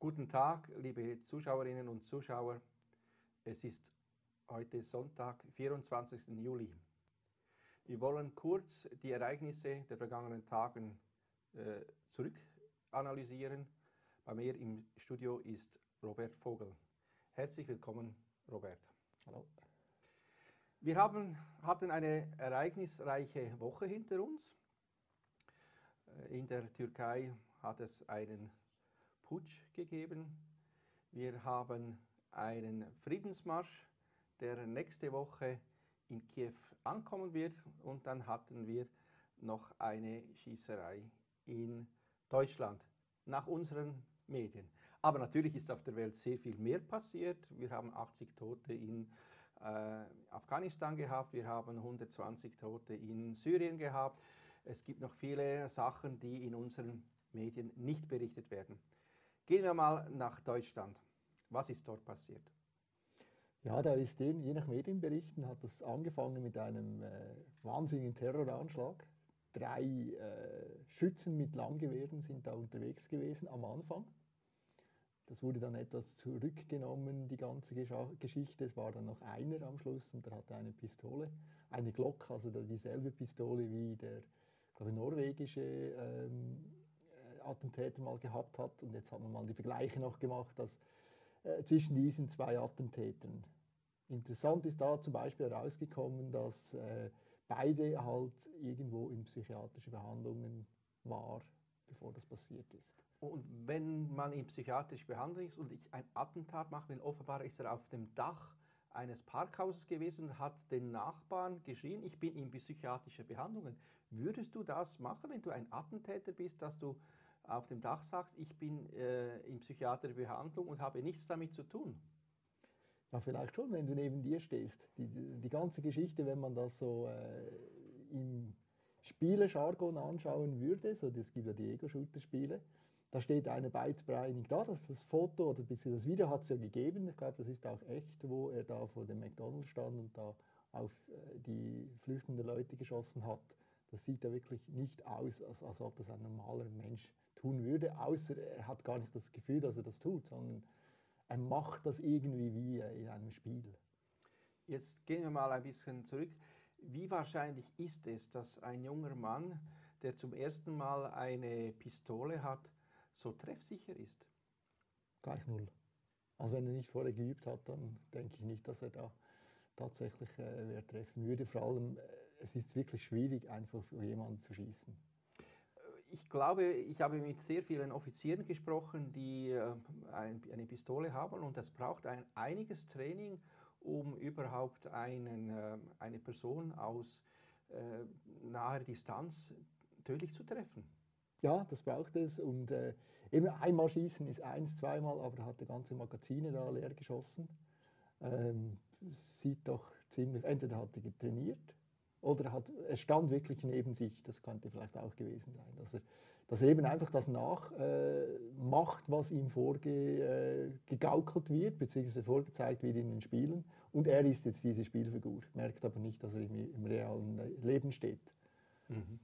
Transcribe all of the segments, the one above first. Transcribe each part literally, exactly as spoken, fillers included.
Guten Tag, liebe Zuschauerinnen und Zuschauer. Es ist heute Sonntag, vierundzwanzigsten Juli. Wir wollen kurz die Ereignisse der vergangenen Tage äh, zurückanalysieren. Bei mir im Studio ist Robert Vogel. Herzlich willkommen, Robert. Hallo. Wir haben, hatten eine ereignisreiche Woche hinter uns. In der Türkei hat es einen Putsch gegeben. Wir haben einen Friedensmarsch, der nächste Woche in Kiew ankommen wird. Und dann hatten wir noch eine Schießerei in Deutschland, nach unseren Medien. Aber natürlich ist auf der Welt sehr viel mehr passiert. Wir haben achtzig Tote in äh, Afghanistan gehabt, wir haben hundertzwanzig Tote in Syrien gehabt. Es gibt noch viele Sachen, die in unseren Medien nicht berichtet werden. Gehen wir mal nach Deutschland. Was ist dort passiert? Ja, da ist eben, je nach Medienberichten hat das angefangen mit einem äh, wahnsinnigen Terroranschlag. Drei äh, Schützen mit Langgewehren sind da unterwegs gewesen am Anfang. Das wurde dann etwas zurückgenommen, die ganze Geschichte. Es war dann noch einer am Schluss und der hatte eine Pistole, eine Glock, also dieselbe Pistole wie der, glaube ich, norwegische ähm, Attentäter mal gehabt hat. Und jetzt hat man mal die Vergleiche noch gemacht, dass äh, zwischen diesen zwei Attentätern. Interessant ist da zum Beispiel herausgekommen, dass äh, beide halt irgendwo in psychiatrischen Behandlungen waren, bevor das passiert ist. Und wenn man in psychiatrischer Behandlung ist und ich ein Attentat mache, weil offenbar ist er auf dem Dach eines Parkhauses gewesen und hat den Nachbarn geschrien, ich bin in psychiatrischer Behandlung. Würdest du das machen, wenn du ein Attentäter bist, dass du auf dem Dach sagst, ich bin äh, in psychiatrischer Behandlung und habe nichts damit zu tun? Ja, vielleicht schon, wenn du neben dir stehst. Die, die, die ganze Geschichte, wenn man das so äh, im Spielejargon anschauen würde, so, es gibt ja die Ego-Shooter-Spiele, da steht eine beidbeinig da, das, das Foto oder beziehungsweise das Video hat es ja gegeben, ich glaube, das ist auch echt, wo er da vor dem McDonald's stand und da auf äh, die flüchtenden Leute geschossen hat. Das sieht ja wirklich nicht aus, als, als ob das ein normaler Mensch tun würde, außer er hat gar nicht das Gefühl, dass er das tut, sondern er macht das irgendwie wie in einem Spiel. Jetzt gehen wir mal ein bisschen zurück. Wie wahrscheinlich ist es, dass ein junger Mann, der zum ersten Mal eine Pistole hat, so treffsicher ist? Gleich null. Also wenn er nicht vorher geübt hat, dann denke ich nicht, dass er da tatsächlich äh, wer treffen würde. Vor allem, äh, es ist wirklich schwierig, einfach für jemanden zu schießen. Ich glaube, ich habe mit sehr vielen Offizieren gesprochen, die äh, ein, eine Pistole haben und es braucht ein, einiges Training, um überhaupt einen, äh, eine Person aus äh, naher Distanz tödlich zu treffen. Ja, das braucht es und äh, eben einmal schießen ist eins, zweimal, aber er hat die ganze Magazine da leer geschossen. Ähm, sieht doch ziemlich, entweder hat er trainiert oder er, hat, er stand wirklich neben sich, das könnte vielleicht auch gewesen sein. Dass er, dass er eben einfach das nachmacht, äh, was ihm vorgegaukelt äh, wird, beziehungsweise vorgezeigt wird in den Spielen und er ist jetzt diese Spielfigur, merkt aber nicht, dass er im, im realen Leben steht. Mhm.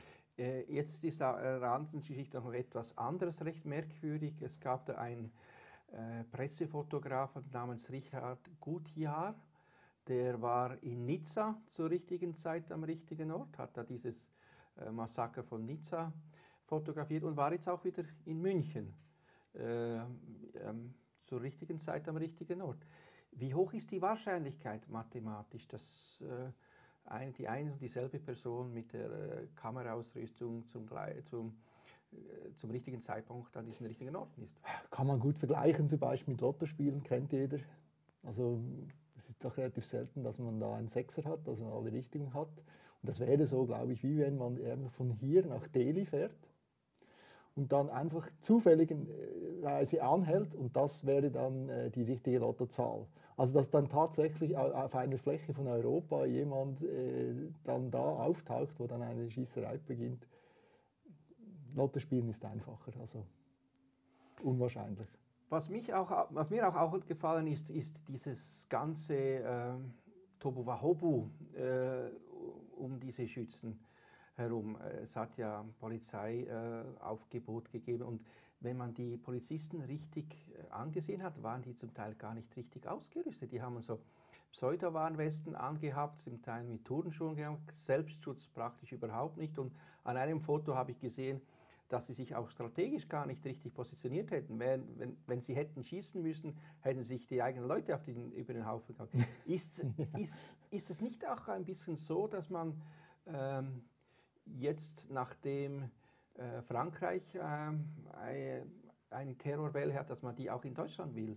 Jetzt ist an der Ransensgeschichte noch etwas anderes recht merkwürdig. Es gab da einen äh, Pressefotografen namens Richard Gutjahr, der war in Nizza zur richtigen Zeit am richtigen Ort, hat da dieses äh, Massaker von Nizza fotografiert und war jetzt auch wieder in München äh, ähm, zur richtigen Zeit am richtigen Ort. Wie hoch ist die Wahrscheinlichkeit mathematisch, dass äh, Ein, die eine und dieselbe Person mit der äh, Kameraausrüstung zum, zum, äh, zum richtigen Zeitpunkt an diesen richtigen Orten ist? Kann man gut vergleichen, zum Beispiel mit Lottospielen, kennt jeder. Also es ist doch relativ selten, dass man da einen Sechser hat, dass man alle Richtungen hat. Und das wäre so, glaube ich, wie wenn man von hier nach Delhi fährt und dann einfach zufälligerweise anhält und das wäre dann äh, die richtige Lottozahl. Also dass dann tatsächlich auf einer Fläche von Europa jemand äh, dann da auftaucht, wo dann eine Schießerei beginnt. Lottospielen ist einfacher, also unwahrscheinlich. Was, mich auch, was mir auch, auch gefallen ist, ist dieses ganze äh, Tohuwabohu äh, um diese Schützen herum. Es hat ja Polizeiaufgebot äh, gegeben und wenn man die Polizisten richtig äh, angesehen hat, waren die zum Teil gar nicht richtig ausgerüstet. Die haben so Pseudo-Warnwesten angehabt, zum Teil mit Turnschuhen gehabt, Selbstschutz praktisch überhaupt nicht. Und an einem Foto habe ich gesehen, dass sie sich auch strategisch gar nicht richtig positioniert hätten. Wenn, wenn, wenn sie hätten schießen müssen, hätten sich die eigenen Leute auf den, über den Haufen gehauen. Ist, ja. ist, ist es nicht auch ein bisschen so, dass man ähm, jetzt, nachdem äh, Frankreich ähm, eine, eine Terrorwelle hat, dass man die auch in Deutschland will?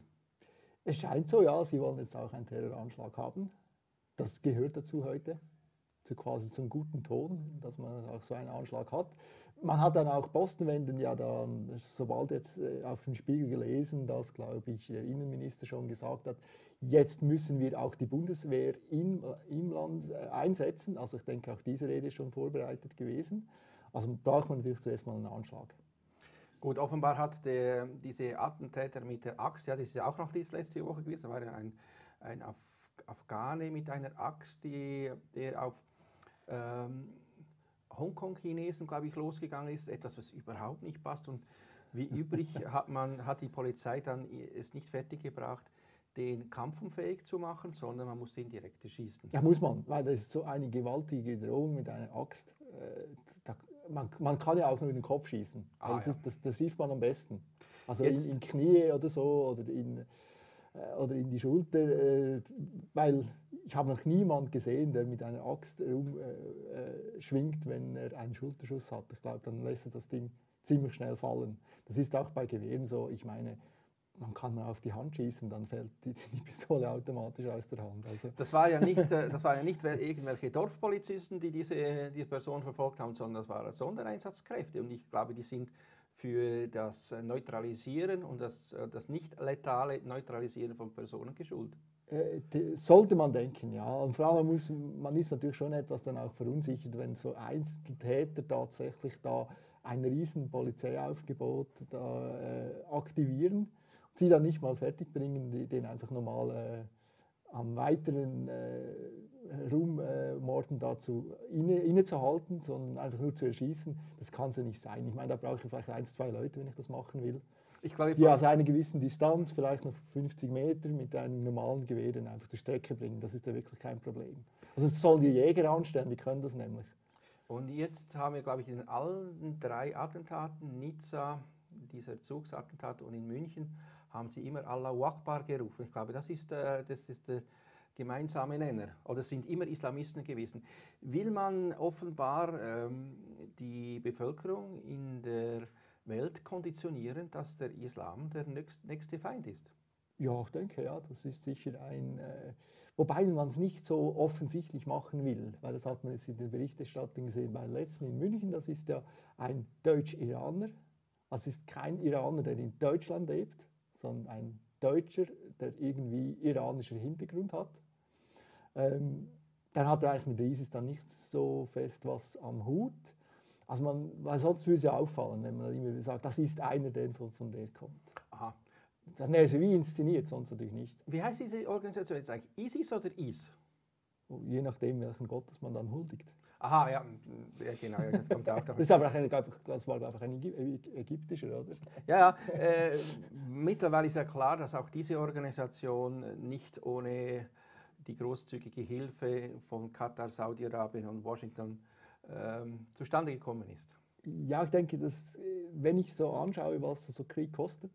Es scheint so, ja. Sie wollen jetzt auch einen Terroranschlag haben. Das gehört dazu heute, zu quasi zum guten Ton, dass man auch so einen Anschlag hat. Man hat dann auch Postenwenden ja dann, sobald jetzt äh, auf den Spiegel gelesen, dass, glaube ich, der Innenminister schon gesagt hat, jetzt müssen wir auch die Bundeswehr im, im Land äh, einsetzen. Also ich denke, auch diese Rede ist schon vorbereitet gewesen. Also braucht man natürlich zuerst mal einen Anschlag. Gut, offenbar hat der, diese Attentäter mit der Axt, ja, das ist ja auch noch die letzte Woche gewesen, da war ja ein, ein Af Afghane mit einer Axt, die, der auf ähm, Hongkong-Chinesen, glaube ich, losgegangen ist, etwas, was überhaupt nicht passt. Und wie übrig hat, man, hat die Polizei dann es nicht fertiggebracht, den kampfunfähig zu machen, sondern man musste ihn direkt erschießen. Ja, muss man, weil das ist so eine gewaltige Drohung mit einer Axt. Äh, da, man, man kann ja auch nur in den Kopf schießen. Ah, das, ja. ist, das, das trifft man am besten. Also Jetzt, in, in Knie oder so oder in, äh, oder in die Schulter, äh, weil ich habe noch niemanden gesehen, der mit einer Axt rumschwingt, äh, wenn er einen Schulterschuss hat. Ich glaube, dann lässt er das Ding ziemlich schnell fallen. Das ist auch bei Gewehren so. Ich meine, man kann mal auf die Hand schießen, dann fällt die, die Pistole automatisch aus der Hand. Also das war ja nicht, das war ja nicht irgendwelche Dorfpolizisten, die diese, diese Person verfolgt haben, sondern das waren Sondereinsatzkräfte. Und ich glaube, die sind für das Neutralisieren und das, das nicht letale Neutralisieren von Personen geschult. Äh, die, sollte man denken, ja. Und vor allem muss, man ist natürlich schon etwas dann auch verunsichert, wenn so Einzeltäter tatsächlich da ein riesen Polizeiaufgebot da, äh, aktivieren, sie dann nicht mal fertig bringen, die, den einfach normal äh, am weiteren äh, Ruhmmorden dazu inne, innezuhalten, sondern einfach nur zu erschießen. Das kann es ja nicht sein. Ich meine, da brauche ich vielleicht ein, zwei Leute, wenn ich das machen will. Ich glaube, die aus einer gewissen Distanz, vielleicht noch fünfzig Meter, mit einem normalen Gewehr dann einfach zur Strecke bringen. Das ist ja wirklich kein Problem. Also das sollen die Jäger anstellen, die können das nämlich. Und jetzt haben wir, glaube ich, in allen drei Attentaten, Nizza, dieser Zugsattentat und in München, haben sie immer Allahu Akbar gerufen. Ich glaube, das ist, äh, das ist der gemeinsame Nenner. Oder es sind immer Islamisten gewesen. Will man offenbar ähm, die Bevölkerung in der Welt konditionieren, dass der Islam der nächste Feind ist? Ja, ich denke, ja, das ist sicher ein... Äh, wobei man es nicht so offensichtlich machen will, weil das hat man jetzt in der Berichterstattung gesehen, beim letzten in München, das ist ja ein Deutsch-Iraner. Also es ist kein Iraner, der in Deutschland lebt, sondern ein Deutscher, der irgendwie iranischer Hintergrund hat. Ähm, dann hat er eigentlich mit der ISIS dann nicht so fest was am Hut. Also man, weil sonst würde es ja auffallen, wenn man immer sagt, das ist einer, der von, von der kommt. Aha. Das wäre so wie inszeniert, sonst natürlich nicht. Wie heißt diese Organisation jetzt eigentlich? ISIS oder I S? Je nachdem, welchen Gottes man dann huldigt. Aha, ja, ja genau, ja, das kommt auch davon. Das, ist aber auch ein, das war, glaube ich, ein ägyptischer, oder? Ja, ja äh, mittlerweile ist ja klar, dass auch diese Organisation nicht ohne die großzügige Hilfe von Katar, Saudi-Arabien und Washington ähm, zustande gekommen ist. Ja, ich denke, dass, wenn ich so anschaue, was so Krieg kostet,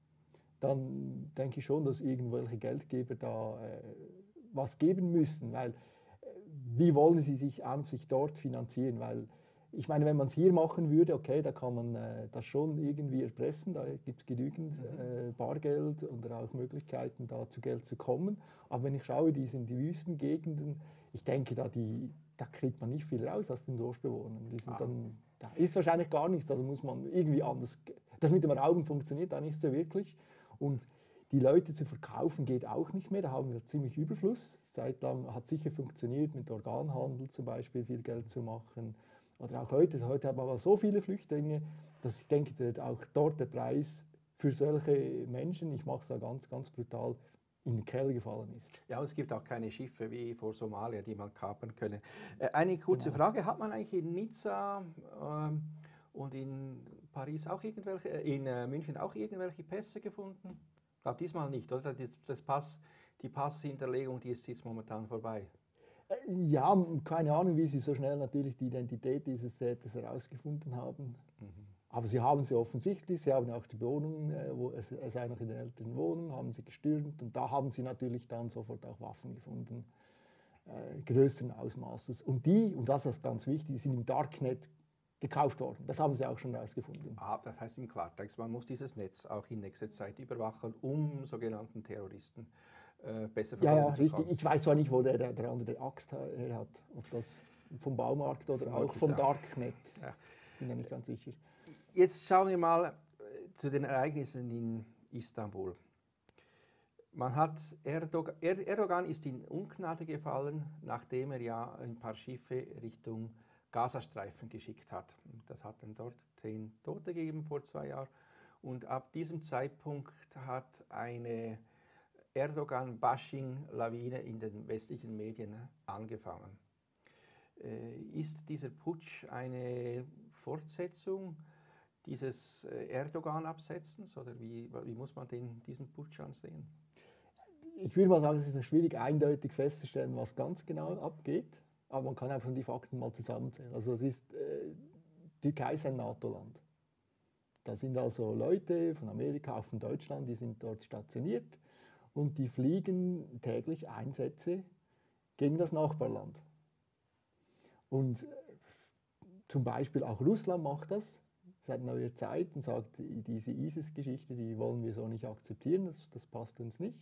dann denke ich schon, dass irgendwelche Geldgeber da äh, was geben müssen, weil äh, wie wollen sie sich an sich dort finanzieren, weil ich meine, wenn man es hier machen würde, okay, da kann man äh, das schon irgendwie erpressen, da gibt es genügend äh, Bargeld und auch Möglichkeiten, da zu Geld zu kommen, aber wenn ich schaue, die sind die Wüstengegenden, ich denke, da, die, da kriegt man nicht viel raus aus den Dorfbewohnern, die sind ah. dann, da ist wahrscheinlich gar nichts, also muss man irgendwie anders, das mit dem Rauben funktioniert da nicht so wirklich. Und die Leute zu verkaufen geht auch nicht mehr, da haben wir ziemlich Überfluss. Zeitlang hat sicher funktioniert, mit Organhandel zum Beispiel viel Geld zu machen. Oder auch heute, heute haben wir aber so viele Flüchtlinge, dass ich denke, auch dort der Preis für solche Menschen, ich mache es ja ganz, ganz brutal, in den Keller gefallen ist. Ja, und es gibt auch keine Schiffe wie vor Somalia, die man kapern könne. Äh, eine kurze Genau. Frage, hat man eigentlich in Nizza ähm, und in Paris auch irgendwelche, äh, in äh, München auch irgendwelche Pässe gefunden? Ich glaube diesmal nicht, oder? Das, das Pass, die Passhinterlegung, die ist jetzt momentan vorbei. Äh, Ja, keine Ahnung, wie sie so schnell natürlich die Identität dieses Täters herausgefunden haben. Mhm. Aber sie haben sie offensichtlich, sie haben auch die Wohnung, äh, wo es, es sei noch in der älteren Wohnung, haben sie gestürmt und da haben sie natürlich dann sofort auch Waffen gefunden, äh, größeren Ausmaßes. Und die, und das ist ganz wichtig, die sind im Darknet gekauft worden. Das haben sie auch schon herausgefunden. Ah, das heißt im Klartext, man muss dieses Netz auch in nächster Zeit überwachen, um sogenannten Terroristen äh, besser Ja, ja, verfolgen zu richtig. können. Ich weiß zwar nicht, wo der, der, der andere Axt her hat, ob das vom Baumarkt oder Vermutlich auch vom auch. Darknet. Ja. Bin mir nicht ganz sicher. Jetzt schauen wir mal äh, zu den Ereignissen in Istanbul. Man hat Erdogan, Erdogan ist in Ungnade gefallen, nachdem er ja ein paar Schiffe Richtung Gazastreifen geschickt hat. Das hat dann dort zehn Tote gegeben vor zwei Jahren. Und ab diesem Zeitpunkt hat eine Erdogan-Bashing-Lawine in den westlichen Medien angefangen. Äh, ist dieser Putsch eine Fortsetzung dieses Erdogan-Absetzens oder wie, wie muss man den, diesen Putsch ansehen? Ich würde mal sagen, es ist noch schwierig eindeutig festzustellen, was ganz genau abgeht, aber man kann einfach die Fakten mal zusammenzählen. Also es ist, äh, Türkei ist ein NATO-Land. Da sind also Leute von Amerika, auch von Deutschland, die sind dort stationiert und die fliegen täglich Einsätze gegen das Nachbarland. Und zum Beispiel auch Russland macht das seit neuer Zeit und sagt, diese ISIS-Geschichte, die wollen wir so nicht akzeptieren, das, das passt uns nicht.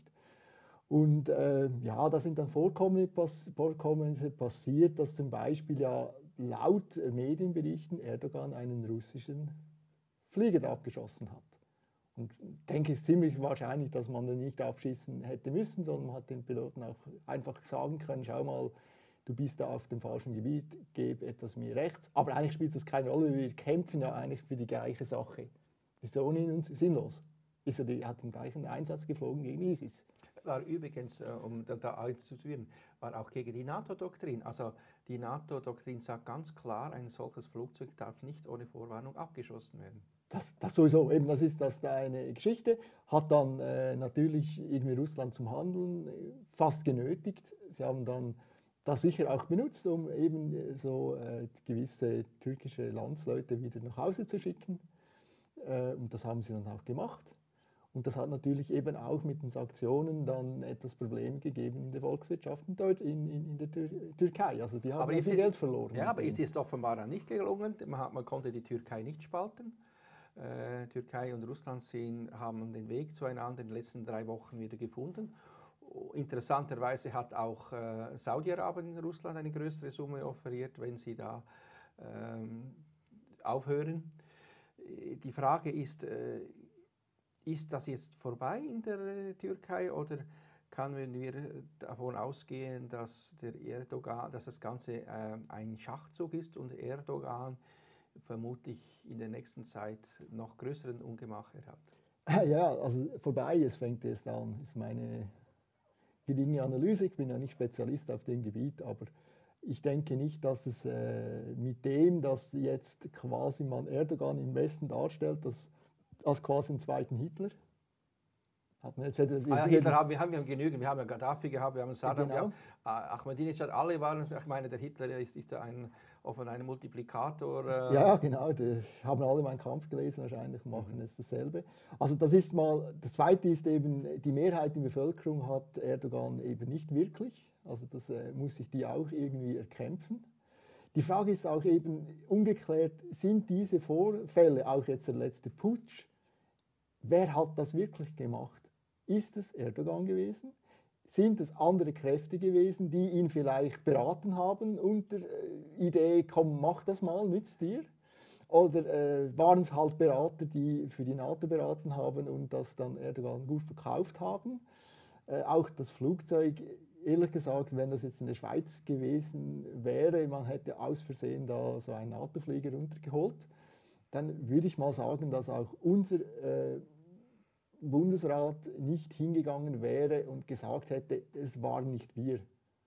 Und äh, ja, da sind dann Vorkommnisse passiert, dass zum Beispiel ja laut Medienberichten Erdogan einen russischen Flieger abgeschossen hat. Und ich denke, es ist ziemlich wahrscheinlich, dass man den nicht abschießen hätte müssen, sondern man hat den Piloten auch einfach sagen können, schau mal, du bist da auf dem falschen Gebiet, gib etwas mehr rechts. Aber eigentlich spielt das keine Rolle, wir kämpfen ja eigentlich für die gleiche Sache. Das ist ja ohnehin sinnlos. Ist er hat den gleichen Einsatz geflogen gegen ISIS. War übrigens, um da einzuführen, war auch gegen die NATO-Doktrin. Also die NATO-Doktrin sagt ganz klar, ein solches Flugzeug darf nicht ohne Vorwarnung abgeschossen werden. Das, das sowieso, eben das ist das eine Geschichte, hat dann äh, natürlich irgendwie Russland zum Handeln fast genötigt. Sie haben dann das sicher auch benutzt, um eben so äh, gewisse türkische Landsleute wieder nach Hause zu schicken. Äh, und das haben sie dann auch gemacht. Und das hat natürlich eben auch mit den Sanktionen dann etwas Problem gegeben in der Volkswirtschaft in, in, in der Tür Türkei. Also die haben aber viel ist, Geld verloren. Ja, aber es ist offenbar nicht gelungen. Man, hat, man konnte die Türkei nicht spalten. Äh, Türkei und Russland sehen, haben den Weg zueinander in den letzten drei Wochen wieder gefunden. Interessanterweise hat auch äh, Saudi-Arabien Russland eine größere Summe offeriert, wenn sie da ähm, aufhören. Die Frage ist, äh, ist das jetzt vorbei in der äh, Türkei oder können wir davon ausgehen, dass, der Erdogan, dass das Ganze äh, ein Schachzug ist und Erdogan vermutlich in der nächsten Zeit noch größeren Ungemach hat? Ja, also vorbei, es fängt erst an, ist meine geringe Analyse. Ich bin ja nicht Spezialist auf dem Gebiet, aber ich denke nicht, dass es äh, mit dem, dass jetzt quasi man Erdogan im Westen darstellt, dass, als quasi einen zweiten Hitler. Hat man jetzt, jetzt, ah, ja, Hitler haben wir, haben wir genügend. Wir haben ja Gaddafi gehabt, wir haben Saddam, genau. wir haben Ahmadinejad, alle waren, ich meine, der Hitler ist, ist ein, offen ein Multiplikator. Äh ja, genau, die haben alle meinen Kampf gelesen wahrscheinlich und machen mhm. jetzt dasselbe. Also das ist mal, das Zweite ist eben, die Mehrheit der Bevölkerung hat Erdogan eben nicht wirklich. Also das äh, muss sich die auch irgendwie erkämpfen. Die Frage ist auch eben ungeklärt, sind diese Vorfälle, auch jetzt der letzte Putsch, wer hat das wirklich gemacht? Ist es Erdogan gewesen? Sind es andere Kräfte gewesen, die ihn vielleicht beraten haben unter äh, Idee, komm, mach das mal, nützt dir? Oder äh, waren es halt Berater, die für die NATO beraten haben und das dann Erdogan gut verkauft haben? Äh, auch das Flugzeug, ehrlich gesagt, wenn das jetzt in der Schweiz gewesen wäre, man hätte aus Versehen da so einen NATO-Flieger runtergeholt, dann würde ich mal sagen, dass auch unser äh, Bundesrat nicht hingegangen wäre und gesagt hätte, es waren nicht wir.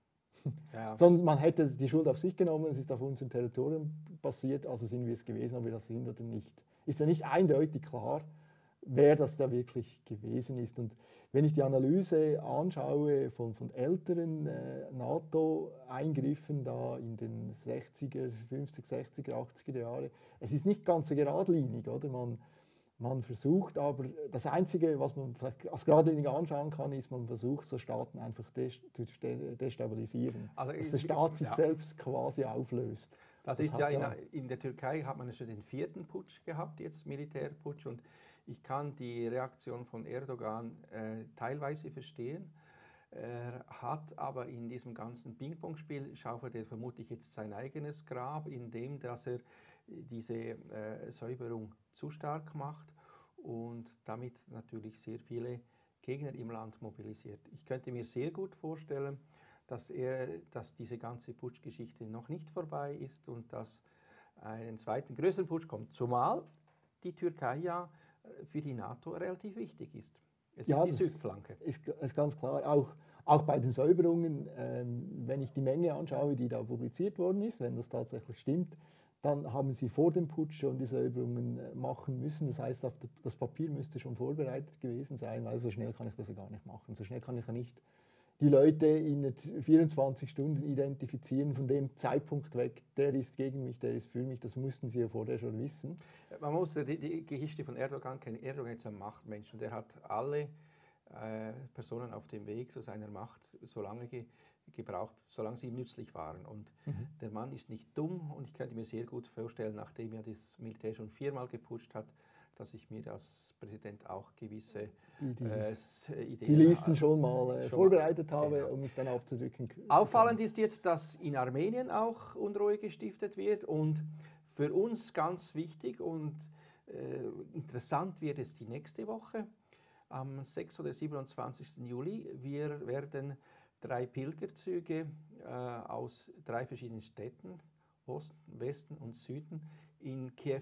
Ja. Sondern man hätte die Schuld auf sich genommen, es ist auf unserem Territorium passiert, also sind wir es gewesen, ob wir das sind oder nicht. Ist ja nicht eindeutig klar, wer das da wirklich gewesen ist. Und wenn ich die Analyse anschaue von, von älteren äh, NATO-Eingriffen da in den sechziger, fünfziger, sechziger, achtziger Jahre, es ist nicht ganz so geradlinig, oder? Man, man versucht aber, das Einzige, was man vielleicht als geradlinig anschauen kann, ist, man versucht, so Staaten einfach des, zu destabilisieren. Also dass der Staat sich ja. selbst quasi auflöst. Das, das ist ja in, in der Türkei hat man schon den vierten Putsch gehabt, jetzt Militärputsch, und ich kann die Reaktion von Erdogan äh, teilweise verstehen. Er hat aber in diesem ganzen Ping-Pong-Spiel schaufelt er vermutlich jetzt sein eigenes Grab, indem dass er diese äh, Säuberung zu stark macht und damit natürlich sehr viele Gegner im Land mobilisiert. Ich könnte mir sehr gut vorstellen, dass, er, dass diese ganze Putschgeschichte noch nicht vorbei ist und dass einen zweiten größeren Putsch kommt, zumal die Türkei ja für die NATO relativ wichtig ist. Es ja, ist die Südflanke. Ist, ist ganz klar. Auch, auch bei den Säuberungen, ähm, wenn ich die Menge anschaue, die da publiziert worden ist, wenn das tatsächlich stimmt, dann haben sie vor dem Putsch schon die Säuberungen machen müssen. Das heißt, das Papier müsste schon vorbereitet gewesen sein, weil so schnell kann ich das ja gar nicht machen. So schnell kann ich ja nicht die Leute in vierundzwanzig Stunden identifizieren, von dem Zeitpunkt weg, der ist gegen mich, der ist für mich, das mussten sie ja vorher schon wissen. Man muss die, die Geschichte von Erdogan kennen. Erdogan ist ein Machtmensch und er hat alle äh, Personen auf dem Weg zu seiner Macht so lange ge gebraucht, solange sie ihm nützlich waren. Und mhm. der Mann ist nicht dumm und ich könnte mir sehr gut vorstellen, nachdem er das Militär schon viermal geputscht hat, dass ich mir als Präsident auch gewisse die, die, äh, Ideen die Listen schon mal äh, schon vorbereitet mal, habe, genau. um mich dann abzudrücken. Auffallend ist jetzt, dass in Armenien auch Unruhe gestiftet wird und für uns ganz wichtig und äh, interessant wird es die nächste Woche. Am sechsten oder siebenundzwanzigsten Juli wir werden drei Pilgerzüge äh, aus drei verschiedenen Städten, Osten, Westen und Süden, in Kiew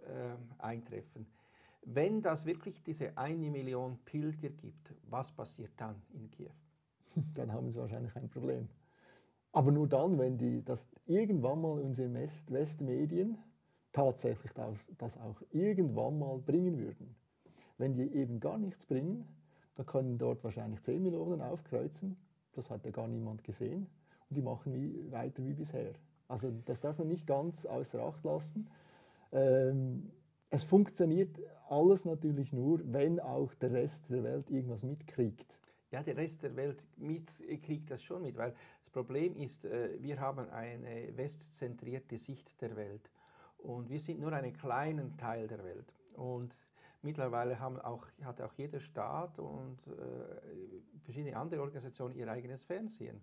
äh, eintreffen. Wenn das wirklich diese eine Million Pilger gibt, was passiert dann in Kiew? Dann haben sie wahrscheinlich ein Problem. Aber nur dann, wenn die, das irgendwann mal unsere Westmedien tatsächlich das, das auch irgendwann mal bringen würden. Wenn die eben gar nichts bringen, dann können dort wahrscheinlich zehn Millionen aufkreuzen. Das hat ja gar niemand gesehen. Und die machen wie, weiter wie bisher. Also das darf man nicht ganz außer Acht lassen. Ähm, es funktioniert alles natürlich nur, wenn auch der Rest der Welt irgendwas mitkriegt. Ja, der Rest der Welt mitkriegt das schon mit, weil das Problem ist, wir haben eine westzentrierte Sicht der Welt und wir sind nur einen kleinen Teil der Welt. Und mittlerweile haben auch, hat auch jeder Staat und äh, verschiedene andere Organisationen ihr eigenes Fernsehen.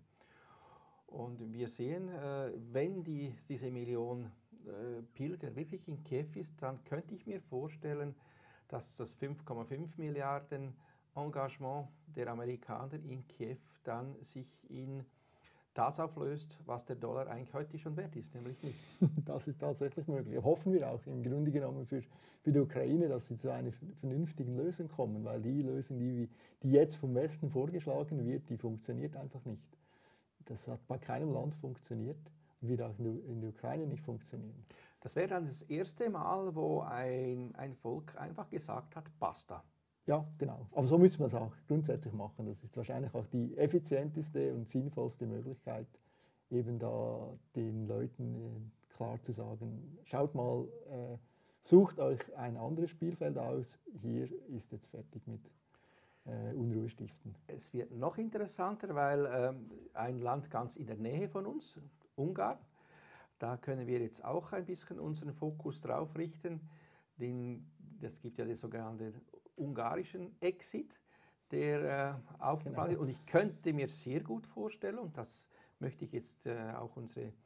Und wir sehen, äh, wenn die, diese Million äh, Pilger wirklich in Kiew ist, dann könnte ich mir vorstellen, dass das fünf Komma fünf Milliarden Engagement der Amerikaner in Kiew dann sich in das auflöst, was der Dollar eigentlich heute schon wert ist, nämlich nichts. Das ist tatsächlich möglich. Hoffen wir auch im Grunde genommen für, für die Ukraine, dass sie zu einer vernünftigen Lösung kommen, weil die Lösung, die, die jetzt vom Westen vorgeschlagen wird, die funktioniert einfach nicht. Das hat bei keinem Land funktioniert und wird auch in der Ukraine nicht funktionieren. Das wäre dann das erste Mal, wo ein, ein Volk einfach gesagt hat, basta. Ja, genau. Aber so müssen wir es auch grundsätzlich machen. Das ist wahrscheinlich auch die effizienteste und sinnvollste Möglichkeit, eben da den Leuten äh, klar zu sagen, schaut mal, äh, sucht euch ein anderes Spielfeld aus, hier ist jetzt fertig mit äh, Unruhe stiften. Es wird noch interessanter, weil ähm, ein Land ganz in der Nähe von uns, Ungarn, da können wir jetzt auch ein bisschen unseren Fokus drauf richten, denn es gibt ja den sogenannten ungarischen Exit, der äh, aufgeplant ist. Und ich könnte mir sehr gut vorstellen, und das möchte ich jetzt äh, auch unsere äh,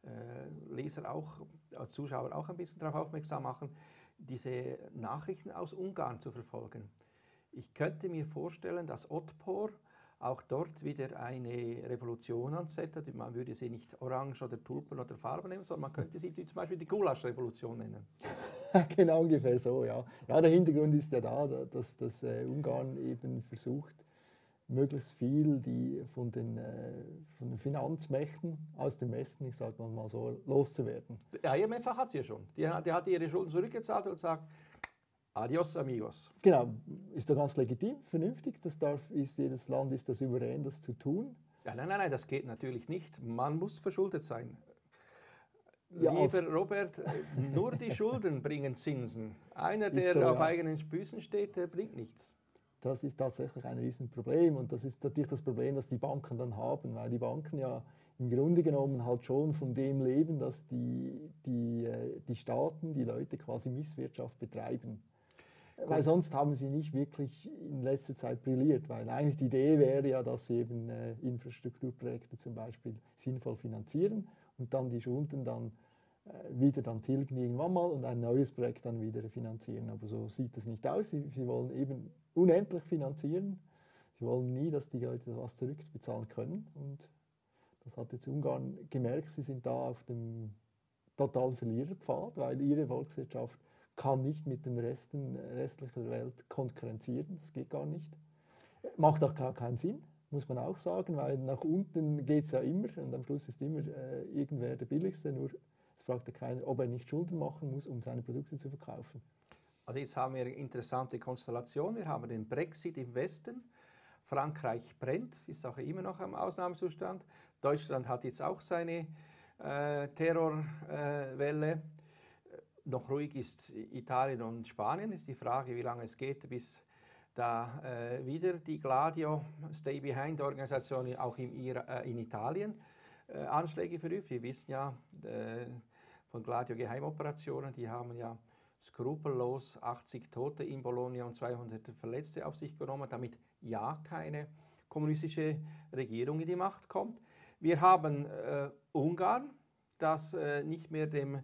Leser, auch äh, Zuschauer auch ein bisschen darauf aufmerksam machen, diese Nachrichten aus Ungarn zu verfolgen. Ich könnte mir vorstellen, dass Otpor auch dort wieder eine Revolution anzettet. Man würde sie nicht Orange oder Tulpen oder Farben nennen, sondern man könnte sie zum Beispiel die Gulasch-Revolution nennen. Genau, ungefähr so, ja. Ja, der Hintergrund ist ja da, dass, dass äh, Ungarn eben versucht, möglichst viel die von den, äh, von den Finanzmächten aus dem Westen, ich sage mal so, loszuwerden. Der I M F hat sie ja schon. Die, die hat ihre Schulden zurückgezahlt und sagt, adios amigos. Genau, ist doch ganz legitim, vernünftig, das darf, ist, jedes Land ist das souverän, das zu tun. Ja, nein, nein, nein, das geht natürlich nicht. Man muss verschuldet sein. Ja, Lieber Robert, nur die Schulden bringen Zinsen. Einer, der so, auf ja. eigenen Füßen steht, der bringt nichts. Das ist tatsächlich ein Riesenproblem und das ist natürlich das Problem, das die Banken dann haben, weil die Banken ja im Grunde genommen halt schon von dem leben, dass die, die, die Staaten, die Leute quasi Misswirtschaft betreiben. Gut. Weil sonst haben sie nicht wirklich in letzter Zeit brilliert, weil eigentlich die Idee wäre ja, dass sie eben äh, Infrastrukturprojekte zum Beispiel sinnvoll finanzieren und dann die Schulden dann äh, wieder dann tilgen irgendwann mal und ein neues Projekt dann wieder finanzieren. Aber so sieht es nicht aus. Sie, sie wollen eben unendlich finanzieren. Sie wollen nie, dass die Leute was zurückbezahlen können. Und das hat jetzt Ungarn gemerkt. Sie sind da auf dem totalen Verliererpfad, weil ihre Volkswirtschaft kann nicht mit den Resten restlichen Welt konkurrenzieren. Das geht gar nicht. Macht auch gar keinen Sinn, muss man auch sagen, weil nach unten geht es ja immer und am Schluss ist immer äh, irgendwer der Billigste, nur es fragt ja keiner, ob er nicht Schulden machen muss, um seine Produkte zu verkaufen. Also jetzt haben wir eine interessante Konstellation. Wir haben den Brexit im Westen. Frankreich brennt, ist auch immer noch im Ausnahmezustand. Deutschland hat jetzt auch seine äh, Terrorwelle. Äh, noch ruhig ist Italien und Spanien. Ist die Frage, wie lange es geht, bis da äh, wieder die Gladio Stay Behind Organisation auch im Ira, äh, in Italien äh, Anschläge verübt. Wir wissen ja äh, von Gladio Geheimoperationen, die haben ja skrupellos achtzig Tote in Bologna und zweihundert Verletzte auf sich genommen, damit ja keine kommunistische Regierung in die Macht kommt. Wir haben äh, Ungarn, das äh, nicht mehr dem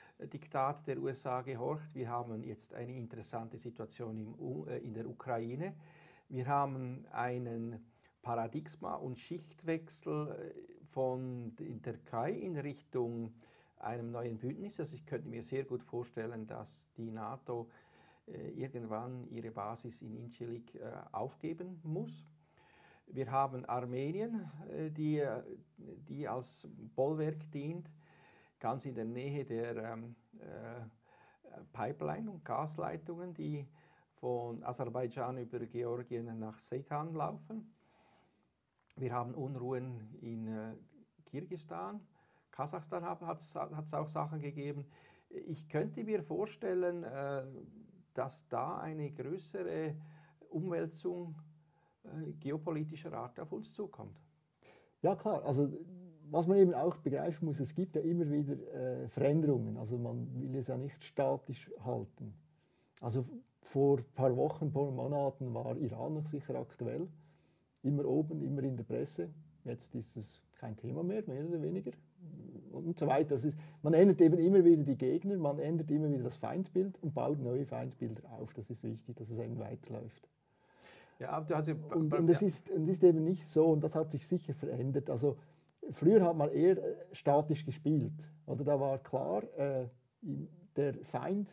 Diktat der U S A gehorcht. Wir haben jetzt eine interessante Situation im, äh, in der Ukraine. Wir haben einen Paradigma- und Schichtwechsel von der Türkei in Richtung einem neuen Bündnis. Also ich könnte mir sehr gut vorstellen, dass die NATO äh, irgendwann ihre Basis in Incirlik äh, aufgeben muss. Wir haben Armenien, äh, die, die als Bollwerk dient, ganz in der Nähe der ähm, äh, Pipeline und Gasleitungen, die von Aserbaidschan über Georgien nach Seitan laufen. Wir haben Unruhen in äh, Kirgisistan. Kasachstan hat es auch Sachen gegeben. Ich könnte mir vorstellen, äh, dass da eine größere Umwälzung äh, geopolitischer Art auf uns zukommt. Ja klar, also was man eben auch begreifen muss, es gibt ja immer wieder äh, Veränderungen. Also man will es ja nicht statisch halten. Also vor ein paar Wochen, ein paar Monaten war Iran noch sicher aktuell. Immer oben, immer in der Presse. Jetzt ist es kein Thema mehr, mehr oder weniger. Und so weiter. Das ist, man ändert eben immer wieder die Gegner, man ändert immer wieder das Feindbild und baut neue Feindbilder auf. Das ist wichtig, dass es eben weiterläuft. Ja, aber du hast ja, und und es ist, ist eben nicht so, und das hat sich sicher verändert. Also früher hat man eher statisch gespielt. Oder da war klar, äh, der Feind,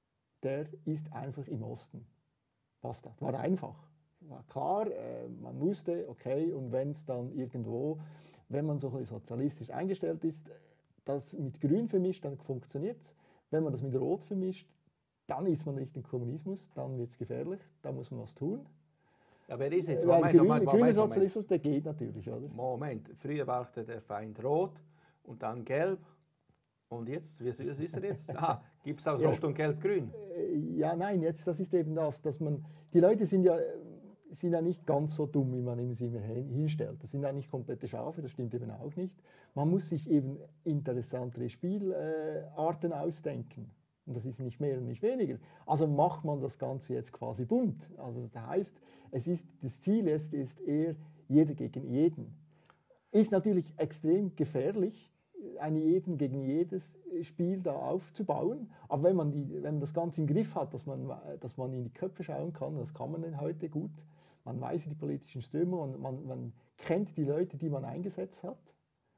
der ist einfach im Osten. Basta. War einfach. War klar, äh, man wusste, okay, und wenn es dann irgendwo, wenn man so sozialistisch eingestellt ist, das mit Grün vermischt, dann funktioniert es. Wenn man das mit Rot vermischt, dann ist man Richtung Kommunismus, dann wird es gefährlich, da muss man was tun. Ja, wer ist jetzt? Weil Moment, grün, Moment, grüne Moment, Sozialismus, der geht natürlich, oder? Moment, früher war der Feind rot und dann gelb. Und jetzt, wie ist er jetzt? Ah, gibt es auch Ja. Rot und Gelb-Grün? Ja, nein, jetzt, das ist eben das, dass man, die Leute sind ja, sind ja nicht ganz so dumm, wie man sie immer hinstellt. Das sind ja nicht komplette Schafe, das stimmt eben auch nicht. Man muss sich eben interessantere Spielarten ausdenken. Und das ist nicht mehr und nicht weniger. Also macht man das Ganze jetzt quasi bunt. Also das heißt, es ist, das Ziel ist, ist eher jeder gegen jeden. Ist natürlich extrem gefährlich, ein jeden gegen jedes Spiel da aufzubauen. Aber wenn man, die, wenn man das Ganze im Griff hat, dass man, dass man in die Köpfe schauen kann, das kann man denn heute gut. Man weiß die politischen Strömungen, man, man kennt die Leute, die man eingesetzt hat,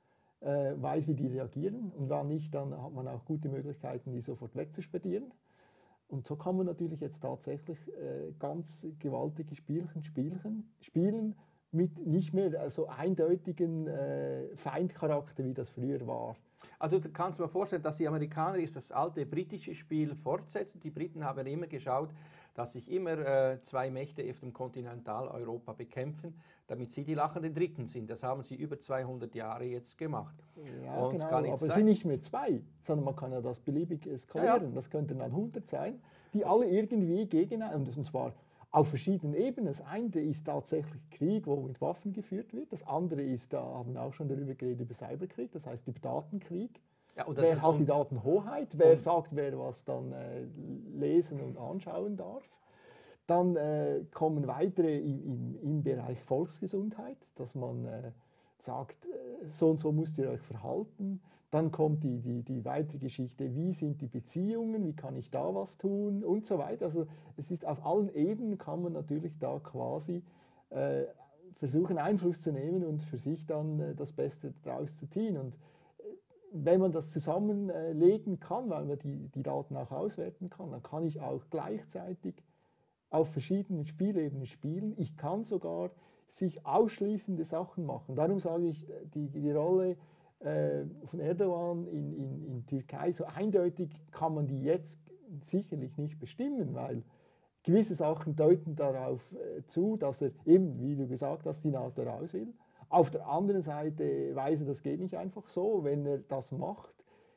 äh, weiß, wie die reagieren. Und wenn nicht, dann hat man auch gute Möglichkeiten, die sofort wegzuspedieren. Und so kann man natürlich jetzt tatsächlich äh, ganz gewaltige Spielchen spielen, spielen mit nicht mehr so eindeutigen äh, Feindcharakter, wie das früher war. Also du kannst dir vorstellen, dass die Amerikaner ist das alte britische Spiel fortsetzen. Die Briten haben immer geschaut, dass sich immer äh, zwei Mächte auf dem Kontinentaleuropa bekämpfen, damit sie die lachenden Dritten sind. Das haben sie über zweihundert Jahre jetzt gemacht. Ja, und genau, kann aber sein, es sind nicht mehr zwei, sondern man kann ja das beliebig eskalieren. Ja, ja. Das könnten dann hundert sein, die alle irgendwie gegen, und zwar auf verschiedenen Ebenen. Das eine ist tatsächlich Krieg, wo mit Waffen geführt wird. Das andere ist, da haben wir auch schon darüber geredet, über Cyberkrieg, das heißt über Datenkrieg. Ja, und wer hat die Datenhoheit? Wer sagt, wer was dann äh, lesen und anschauen darf? Dann äh, kommen weitere im, im, im Bereich Volksgesundheit, dass man äh, sagt, äh, so und so müsst ihr euch verhalten. Dann kommt die, die, die weitere Geschichte, wie sind die Beziehungen, wie kann ich da was tun und so weiter. Also es ist auf allen Ebenen, kann man natürlich da quasi äh, versuchen Einfluss zu nehmen und für sich dann äh, das Beste daraus zu ziehen. Und äh, wenn man das zusammenlegen kann, weil man die, die Daten auch auswerten kann, dann kann ich auch gleichzeitig auf verschiedenen Spielebenen spielen. Ich kann sogar sich ausschließende Sachen machen. Darum sage ich, die, die Rolle von Erdogan in, in, in Türkei, so eindeutig kann man die jetzt sicherlich nicht bestimmen, weil gewisse Sachen deuten darauf äh, zu, dass er eben, wie du gesagt hast, die NATO raus will. Auf der anderen Seite weiß er, das geht nicht einfach so. Wenn er das macht,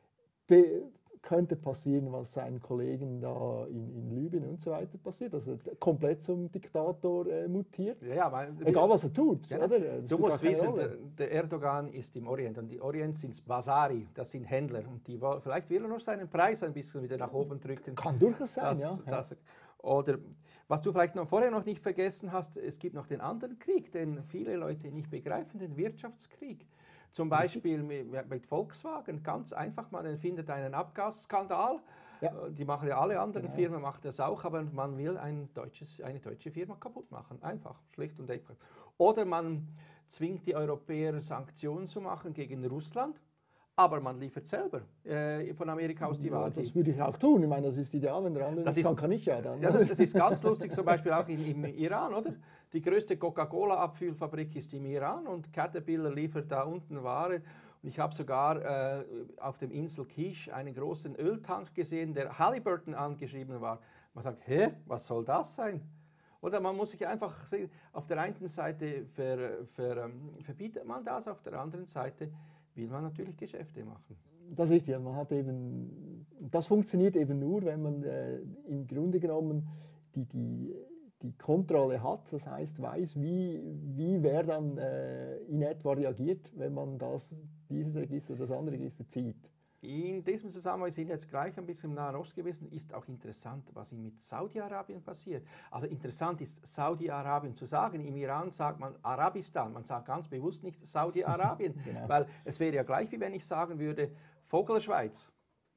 könnte passieren, was seinen Kollegen da in, in Libyen und so weiter passiert, dass er komplett zum Diktator äh, mutiert. Ja, weil, egal was er tut, ja, oder? Das du musst wissen, der, der Erdogan ist im Orient und die Orient sind Basari, das sind Händler und die vielleicht will er noch seinen Preis ein bisschen wieder nach oben drücken. Kann durchaus sein, das, ja. Das, oder was du vielleicht noch vorher noch nicht vergessen hast, es gibt noch den anderen Krieg, den viele Leute nicht begreifen, den Wirtschaftskrieg. Zum Beispiel mit, mit Volkswagen, ganz einfach, man findet einen Abgasskandal, ja. Die machen ja alle anderen genau. Firmen, machen das auch, aber man will ein deutsches, eine deutsche Firma kaputt machen, einfach, schlicht und einfach. Oder man zwingt die Europäer Sanktionen zu machen gegen Russland, aber man liefert selber äh, von Amerika aus die ja, Ware. Das würde ich auch tun, ich meine, das ist ideal, wenn der andere das ist, kann, kann ich ja dann. Ja, das ist ganz lustig, zum Beispiel auch im, im Iran, oder? Die größte Coca-Cola-Abfüllfabrik ist im Iran und Caterpillar liefert da unten Ware. Und ich habe sogar äh, auf dem Insel Kish einen großen Öltank gesehen, der Halliburton angeschrieben war. Man sagt, hä, was soll das sein? Oder man muss sich einfach sehen, auf der einen Seite ver, ver, verbietet man das, auf der anderen Seite will man natürlich Geschäfte machen. Das ist richtig. Man hat eben, das funktioniert eben nur, wenn man äh, im Grunde genommen die, die, die Kontrolle hat. Das heißt, weiß, wie, wie wer dann äh, in etwa reagiert, wenn man das, dieses Register oder das andere Register zieht. In diesem Zusammenhang sind jetzt gleich ein bisschen im Nahen Osten gewesen, ist auch interessant, was mit Saudi-Arabien passiert. Also interessant ist, Saudi-Arabien zu sagen, im Iran sagt man Arabistan, man sagt ganz bewusst nicht Saudi-Arabien, genau. Weil es wäre ja gleich, wie wenn ich sagen würde, Vogelschweiz.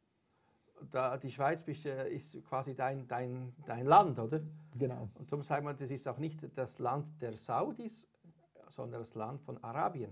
Da, die Schweiz ist quasi dein, dein, dein Land, oder? Genau. Und darum sagt man, das ist auch nicht das Land der Saudis, sondern das Land von Arabien.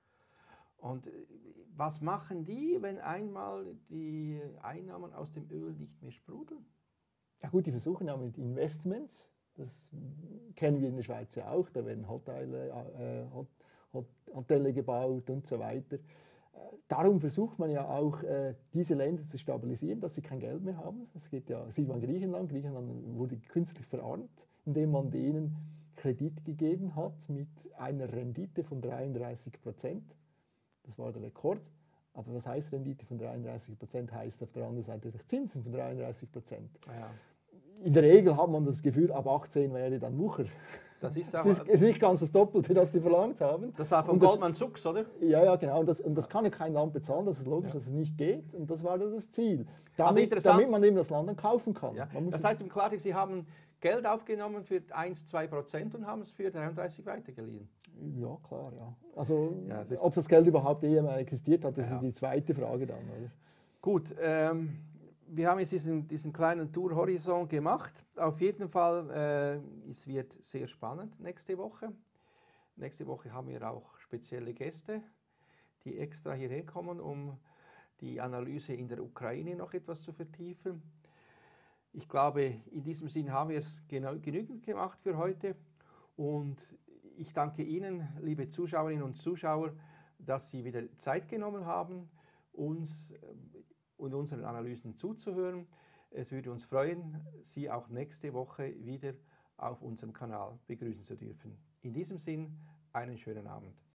Und was machen die, wenn einmal die Einnahmen aus dem Öl nicht mehr sprudeln? Ja gut, die versuchen ja mit Investments, das kennen wir in der Schweiz ja auch, da werden Hotelle, äh, Hotelle gebaut und so weiter. Darum versucht man ja auch, äh, diese Länder zu stabilisieren, dass sie kein Geld mehr haben. Das geht ja, sieht man in Griechenland. Griechenland wurde künstlich verarmt, indem man denen Kredit gegeben hat mit einer Rendite von dreiunddreißig Prozent. Das war der Rekord. Aber was heißt Rendite von dreiunddreißig Prozent? Heißt auf der anderen Seite Zinsen von dreiunddreißig Prozent. Ja. In der Regel hat man das Gefühl, ab achtzehn wäre dann Wucher. Das ist, auch, das ist, ist nicht ganz das Doppelte, das sie verlangt haben. Das war von Goldman Sachs, oder? Ja, ja, genau. Und das, und das kann ja kein Land bezahlen, das ist logisch, ja. Dass es nicht geht. Und das war das Ziel. Damit, also damit man eben das Land dann kaufen kann. Ja. Das heißt im Klartext, Sie haben Geld aufgenommen für eins, zwei Prozent und haben es für dreiunddreißig weitergeliehen. Ja, klar, ja. Also, ja, das ob das Geld überhaupt jemals existiert hat, das ja. ist die zweite Frage dann, oder? Gut, ähm, wir haben jetzt diesen, diesen kleinen Tour-Horizont gemacht. Auf jeden Fall, äh, es wird sehr spannend nächste Woche. Nächste Woche haben wir auch spezielle Gäste, die extra hierher kommen, um die Analyse in der Ukraine noch etwas zu vertiefen. Ich glaube, in diesem Sinn haben wir es genügend gemacht für heute und ich danke Ihnen, liebe Zuschauerinnen und Zuschauer, dass Sie wieder Zeit genommen haben, uns und unseren Analysen zuzuhören. Es würde uns freuen, Sie auch nächste Woche wieder auf unserem Kanal begrüßen zu dürfen. In diesem Sinn, einen schönen Abend.